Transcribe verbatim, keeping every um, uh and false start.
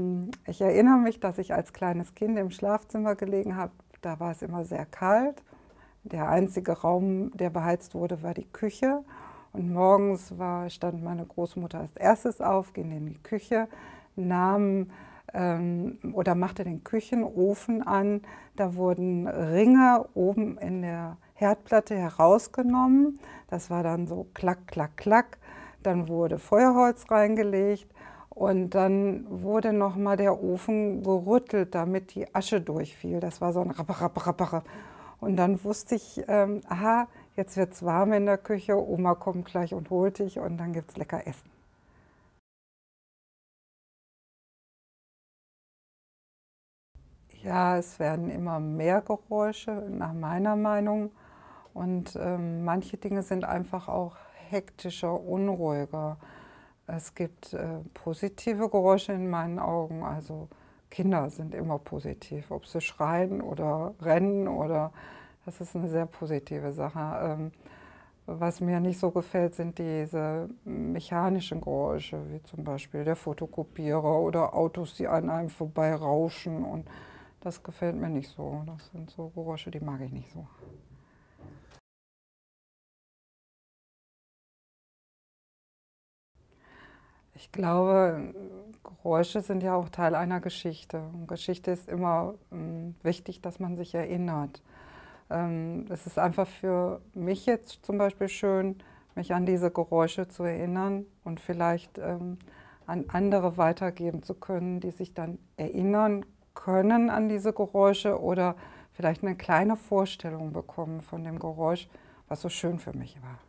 Ähm, ich erinnere mich, dass ich als kleines Kind im Schlafzimmer gelegen habe. Da war es immer sehr kalt. Der einzige Raum, der beheizt wurde, war die Küche. Und morgens war, stand meine Großmutter als erstes auf, ging in die Küche, nahm ähm, oder machte den Küchenofen an. Da wurden Ringe oben in der Herdplatte herausgenommen. Das war dann so klack, klack, klack. Dann wurde Feuerholz reingelegt. Und dann wurde nochmal der Ofen gerüttelt, damit die Asche durchfiel. Das war so ein Rapper, Rapper, Rapper. Und dann wusste ich, ähm, aha, jetzt wird es warm in der Küche, Oma kommt gleich und holt dich und dann gibt es lecker Essen. Ja, es werden immer mehr Geräusche, nach meiner Meinung. Und ähm, manche Dinge sind einfach auch hektischer, unruhiger. Es gibt äh, positive Geräusche in meinen Augen. Also Kinder sind immer positiv, ob sie schreien oder rennen oder das ist eine sehr positive Sache. Ähm, was mir nicht so gefällt, sind diese mechanischen Geräusche, wie zum Beispiel der Fotokopierer oder Autos, die an einem vorbei rauschen. Und das gefällt mir nicht so. Das sind so Geräusche, die mag ich nicht so. Ich glaube, Geräusche sind ja auch Teil einer Geschichte. Und Geschichte ist immer ähm, wichtig, dass man sich erinnert. Ähm, es ist einfach für mich jetzt zum Beispiel schön, mich an diese Geräusche zu erinnern und vielleicht ähm, an andere weitergeben zu können, die sich dann erinnern können an diese Geräusche oder vielleicht eine kleine Vorstellung bekommen von dem Geräusch, was so schön für mich war.